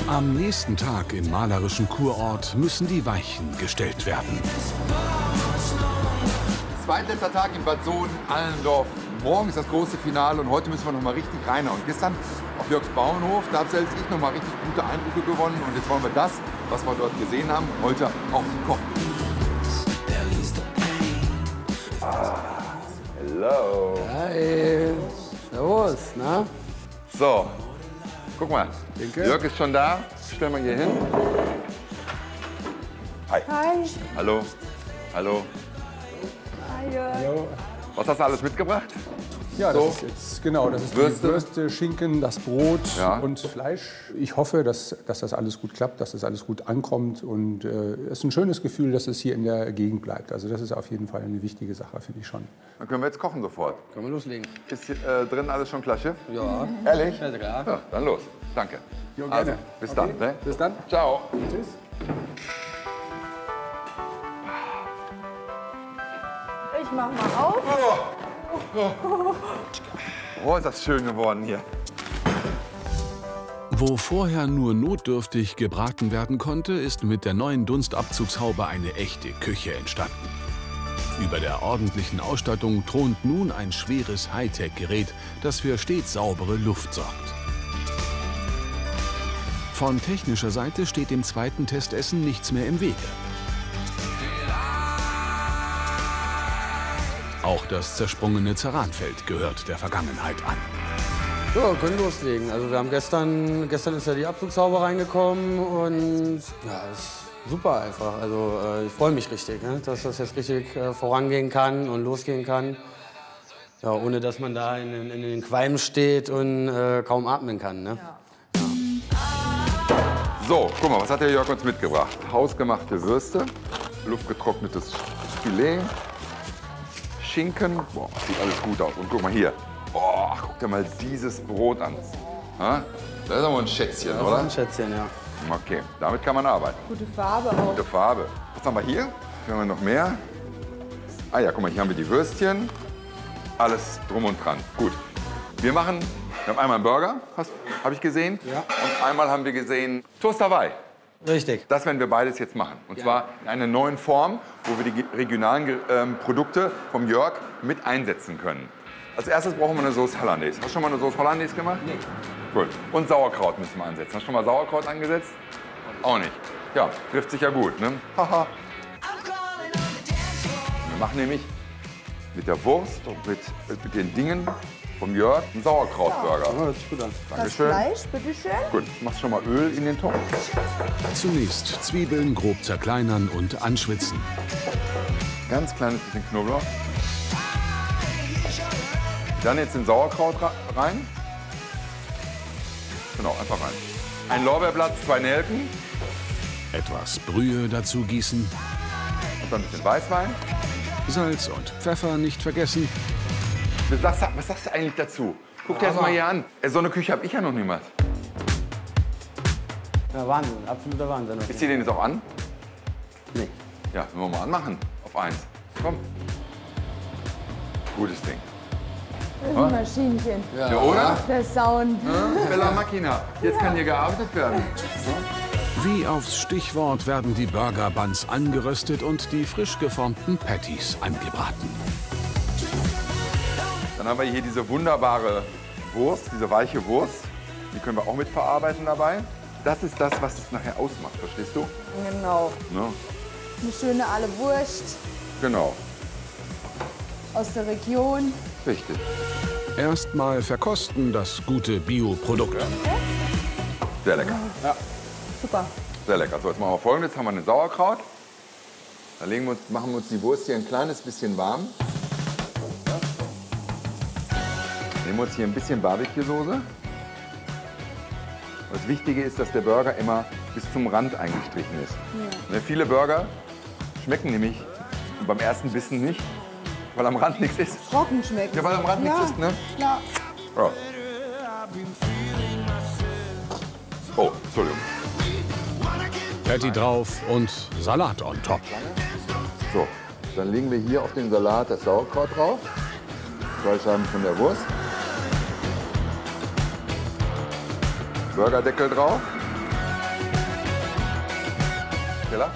Am nächsten Tag im malerischen Kurort müssen die Weichen gestellt werden. Zweitletzter Tag in Bad Sohn-Allendorf. Morgen ist das große Finale und heute müssen wir noch mal richtig reinhauen. Gestern auf Jörgs Bauernhof, da habe selbst ich noch mal richtig gute Eindrücke gewonnen. Und jetzt wollen wir das, was wir dort gesehen haben, heute auch kochen. Hello. Hi. Servus, na? So, guck mal. Danke. Jörg ist schon da. Stell mal hier hin. Hi. Hi. Hallo. Hallo. Hi, Jörg. Was hast du alles mitgebracht? Ja, So. das ist jetzt, genau, das ist Würste. die Würste, Schinken, das Brot Ja. und Fleisch. Ich hoffe, dass das alles gut klappt, dass das alles gut ankommt. Und es ist ein schönes Gefühl, dass es hier in der Gegend bleibt. Also das ist auf jeden Fall eine wichtige Sache, finde ich schon. Dann können wir jetzt kochen sofort. Können wir loslegen? Ist hier, drin alles schon klar, Chef? Ja. Ehrlich? Ja, klar. Ja, dann los. Danke. Jo, Also, gerne. bis Okay. dann. Ne? Bis dann. Ciao. Tschüss. Ich mach mal auf. Oh, ist das schön geworden hier. Wo vorher nur notdürftig gebraten werden konnte, ist mit der neuen Dunstabzugshaube eine echte Küche entstanden. Über der ordentlichen Ausstattung thront nun ein schweres Hightech-Gerät, das für stets saubere Luft sorgt. Von technischer Seite steht dem zweiten Testessen nichts mehr im Wege. Auch das zersprungene Ceranfeld gehört der Vergangenheit an. So, können loslegen. Also wir haben gestern ist ja die Abzugshaube reingekommen und ja, ist super einfach. Also ich freue mich richtig, ne, dass das jetzt richtig vorangehen kann und losgehen kann. Ja, ohne dass man da in den Qualm steht und kaum atmen kann. Ne? So, guck mal, was hat der Jörg uns mitgebracht? Hausgemachte Würste, luftgetrocknetes Filet, Schinken. Boah, sieht alles gut aus. Und guck mal hier. Boah, guck dir mal dieses Brot an. Ha? Das ist aber ein Schätzchen, Das ist oder? ein Schätzchen, ja. Okay, damit kann man arbeiten. Gute Farbe auch. Gute Farbe. Was haben wir hier? Hier haben wir noch mehr. Ah ja, guck mal, hier haben wir die Würstchen. Alles drum und dran. Gut. Wir haben einmal einen Burger, habe ich gesehen. Ja. Und einmal haben wir gesehen Toast Hawaii. Richtig. Das werden wir beides jetzt machen. Und zwar in einer neuen Form, wo wir die regionalen Produkte vom Jörg mit einsetzen können. Als erstes brauchen wir eine Sauce Hollandaise. Hast du schon mal eine Sauce Hollandaise gemacht? Nee. Gut. Und Sauerkraut müssen wir ansetzen. Hast du schon mal Sauerkraut angesetzt? Auch nicht. Ja, trifft sich ja gut, ne? Haha. Wir machen nämlich mit der Wurst und mit den Dingen vom Jörg einen Sauerkrautburger. Ja, hört sich gut an. Das Dankeschön. Fleisch, bitteschön. Gut, machst schon mal Öl in den Topf. Zunächst Zwiebeln grob zerkleinern und anschwitzen. Ganz kleines bisschen Knoblauch. Dann jetzt den Sauerkraut rein. Genau, einfach rein. Ein Lorbeerblatt, 2 Nelken Etwas Brühe dazu gießen. und dann ein bisschen Weißwein. Salz und Pfeffer nicht vergessen. Was sagst du eigentlich dazu? Guck dir das mal hier an. So eine Küche habe ich ja noch niemals. Ja, Wahnsinn, absoluter Wahnsinn. Ist die denn jetzt auch an? Nee. Ja, wenn wir mal anmachen. Auf 1. Komm. Gutes Ding. Das ist ein Maschinchen. Ja, oder? Der Sound. Bella Machina. Jetzt kann hier gearbeitet werden. Wie aufs Stichwort werden die Burger Buns angeröstet und die frisch geformten Patties angebraten. Dann haben wir hier diese wunderbare Wurst, diese weiche Wurst. Die können wir auch mit verarbeiten dabei. Das ist das, was es nachher ausmacht, verstehst du? Genau. Ne? Eine schöne alte Wurst Genau, aus der Region. richtig. Erstmal verkosten das gute Bioprodukt. Sehr lecker. Super. Sehr lecker. So, jetzt machen wir Folgendes. Jetzt haben wir eine Sauerkraut. Da machen wir uns die Wurst hier ein kleines bisschen warm. Nehmen wir uns hier ein bisschen Barbecue-Soße. Das Wichtige ist, dass der Burger immer bis zum Rand eingestrichen ist. Ne, viele Burger schmecken nämlich beim ersten Bissen nicht, weil am Rand nichts ist. Trocken schmeckt. Ja, weil am Rand nichts ist, ne? Ja. Ja. Oh, Entschuldigung. Patty drauf und Salat on top. So, dann legen wir hier auf den Salat das Sauerkraut drauf. 2 Scheiben von der Wurst. Burgerdeckel drauf. Teller.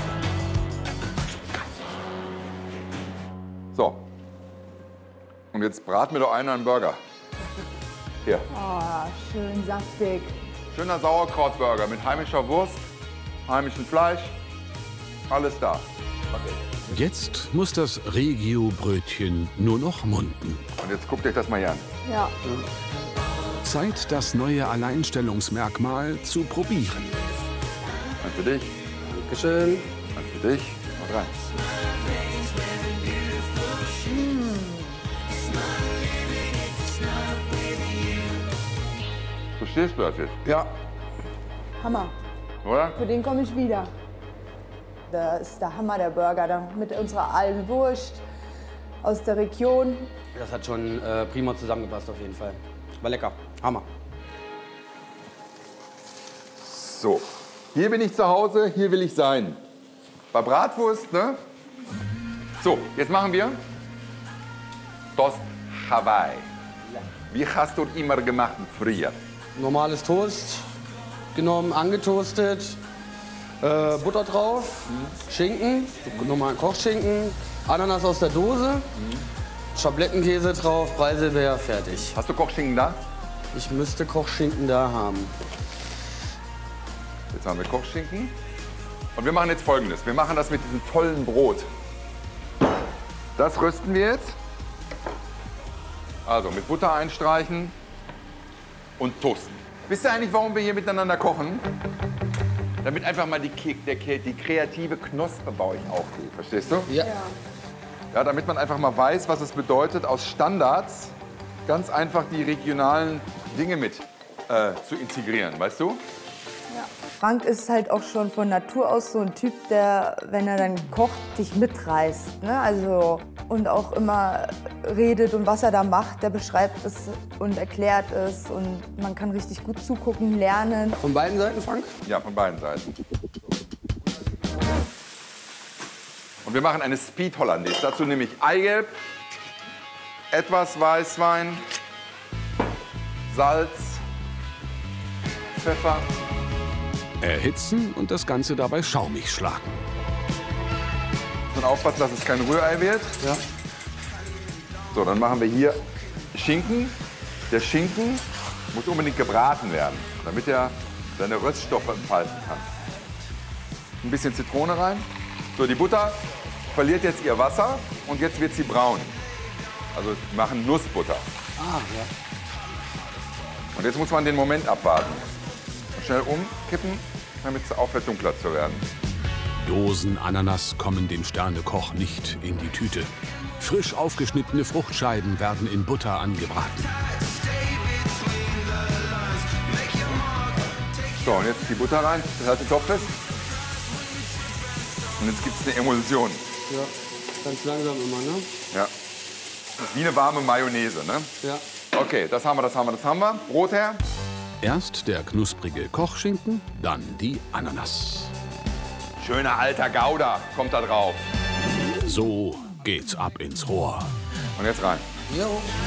So. Und jetzt braten wir doch einen Burger. Hier. Oh, schön saftig. Schöner Sauerkrautburger mit heimischer Wurst, heimischem Fleisch. Alles da. Okay. Jetzt muss das Regio-Brötchen nur noch munden. Und jetzt guckt euch das mal hier an. Ja. Zeit, das neue Alleinstellungsmerkmal zu probieren. Eins für dich, Dankeschön. eins für dich. Und rein. Verstehst du das jetzt, Ja. Hammer. oder? Für den komme ich wieder. Da ist der Hammer, der Burger. Da mit unserer alten Wurst aus der Region. Das hat schon prima zusammengepasst auf jeden Fall. War lecker. Hammer. So, hier bin ich zu Hause, hier will ich sein. Bei Bratwurst, ne? So, jetzt machen wir Toast Hawaii. Wie hast du immer gemacht früher? Normales Toast genommen, angetoastet, Butter drauf, Schinken, normalen Kochschinken, Ananas aus der Dose, Schablettenkäse drauf, Preiselbeer, fertig. Hast du Kochschinken da? Ich müsste Kochschinken da haben. Jetzt haben wir Kochschinken. Und wir machen jetzt Folgendes. Wir machen das mit diesem tollen Brot. Das rösten wir jetzt. Also mit Butter einstreichen und toasten. Wisst ihr eigentlich, warum wir hier miteinander kochen? Damit einfach mal die kreative Knospe bei euch aufgeht. Verstehst du? Ja. Ja, damit man einfach mal weiß, was es bedeutet, aus Standards ganz einfach die regionalen Dinge mit zu integrieren. Weißt du? Frank ist halt auch schon von Natur aus so ein Typ, der, wenn er dann kocht, dich mitreißt. Ne? Also, und auch immer redet und was er da macht, der beschreibt es und erklärt es. Und man kann richtig gut zugucken, lernen. Von beiden Seiten, Frank? Ja, von beiden Seiten. Und wir machen eine Speed Hollandaise. Dazu nehme ich Eigelb, etwas Weißwein, Salz, Pfeffer. Erhitzen und das Ganze dabei schaumig schlagen. Und aufpassen, dass es kein Rührei wird. Ja. So, dann machen wir hier Schinken. Der Schinken muss unbedingt gebraten werden, damit er seine Röststoffe entfalten kann. Ein bisschen Zitrone rein. So, die Butter verliert jetzt ihr Wasser und jetzt wird sie braun. Also wir machen Nussbutter. Ah, ja. Und jetzt muss man den Moment abwarten. Schnell umkippen, damit es aufhört, dunkler zu werden. Dosen-Ananas kommen dem Sternekoch nicht in die Tüte. Frisch aufgeschnittene Fruchtscheiben werden in Butter angebraten. So, und jetzt die Butter rein, das heißt den Topf fest. Und jetzt gibt es eine Emulsion. Ja, ganz langsam immer, ne? Ja. Das ist wie eine warme Mayonnaise, ne? Ja. Okay, das haben wir, das haben wir, das haben wir. Brot her. Erst der knusprige Kochschinken, dann die Ananas. Schöner alter Gouda kommt da drauf. So geht's ab ins Rohr. Und jetzt rein. Jo.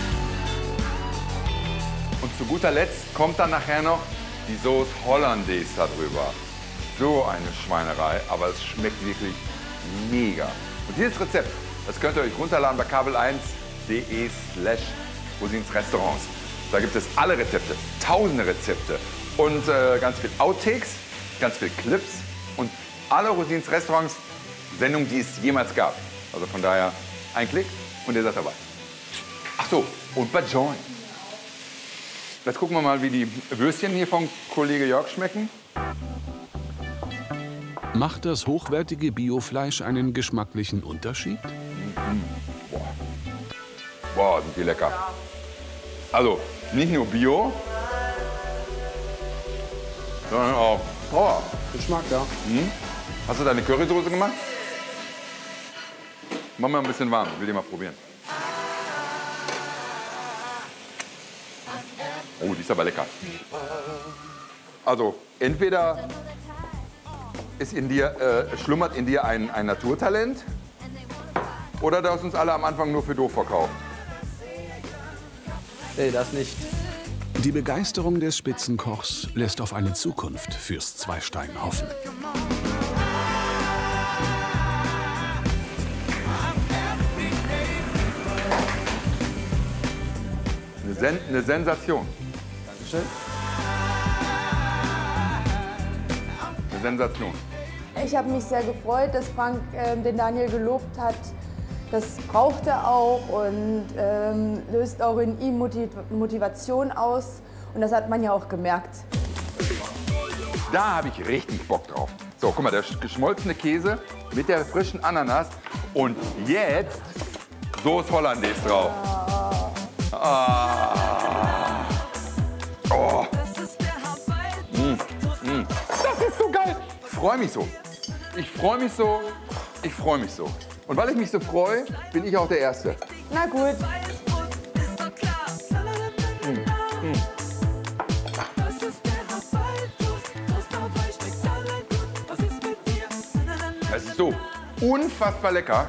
Und zu guter Letzt kommt dann nachher noch die Sauce Hollandaise da drüber. So eine Schweinerei, aber es schmeckt wirklich mega. Und dieses Rezept, das könnt ihr euch runterladen bei kabel1.de/Rosins-Restaurants. Da gibt es alle Rezepte, tausende Rezepte und ganz viel Outtakes, ganz viel Clips und alle Rosins Restaurants Sendungen, die es jemals gab. Also von daher ein Klick und ihr seid dabei. Ach so, und bei Join. Jetzt gucken wir mal, wie die Würstchen hier vom Kollege Jörg schmecken. Macht das hochwertige Biofleisch einen geschmacklichen Unterschied? Boah, sind die lecker. Also, nicht nur Bio, sondern auch Power. Geschmack, ja. Hast du deine Currysoße gemacht? Mach mal ein bisschen warm, ich will die mal probieren. Oh, die ist aber lecker. Also, entweder ist in dir, schlummert in dir ein Naturtalent oder du hast uns alle am Anfang nur für doof verkauft. Nee, das nicht. Die Begeisterung des Spitzenkochs lässt auf eine Zukunft fürs Zweistein hoffen. Eine Sensation. Dankeschön. Eine Sensation. Ich habe mich sehr gefreut, dass Frank den Daniel gelobt hat. Das braucht er auch und löst auch in ihm Motivation aus. Und das hat man ja auch gemerkt. Da habe ich richtig Bock drauf. So, guck mal, der geschmolzene Käse mit der frischen Ananas. Und jetzt Sauce Hollandaise drauf. Ah. Oh. Das ist so geil. Ich freue mich so. Ich freue mich so. Ich freue mich so. Und weil ich mich so freue, bin ich auch der Erste. Na gut. Es ist so unfassbar lecker.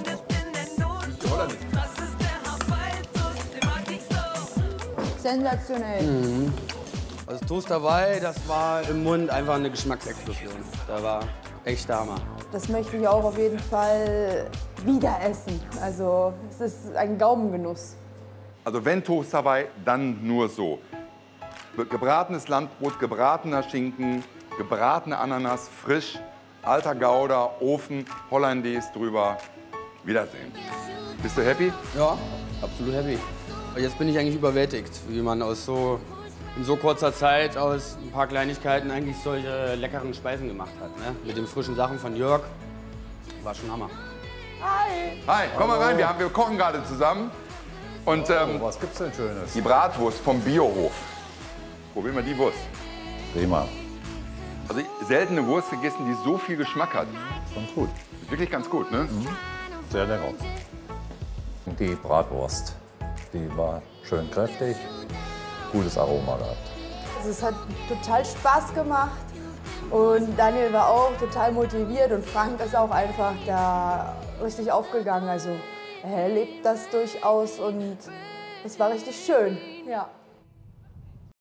Sensationell. Also Toast Hawaii, das war im Mund einfach eine Geschmacksexplosion. Da war echt der Hammer. Das möchte ich auch auf jeden Fall wieder essen. Also es ist ein Gaumengenuss. Also wenn Toast Hawaii, dann nur so. Gebratenes Landbrot, gebratener Schinken, gebratene Ananas, frisch, alter Gouda, Ofen, Hollandaise drüber. Wiedersehen. Bist du happy? Ja, absolut happy. Aber jetzt bin ich eigentlich überwältigt, wie man in so kurzer Zeit aus ein paar Kleinigkeiten eigentlich solche leckeren Speisen gemacht hat. Ne? Mit den frischen Sachen von Jörg. War schon Hammer. Hi, komm mal rein, wir kochen gerade zusammen. Und Was gibt's denn Schönes? die Bratwurst vom Biohof. Probieren wir die Wurst. Prima. Also seltene Wurst gegessen, die so viel Geschmack hat. Ganz gut. Wirklich ganz gut, ne? Sehr lecker. Die Bratwurst, die war schön kräftig, gutes Aroma gehabt. Also es hat total Spaß gemacht und Daniel war auch total motiviert und Frank ist auch einfach da richtig aufgegangen. Also er lebt das durchaus und es war richtig schön. Ja.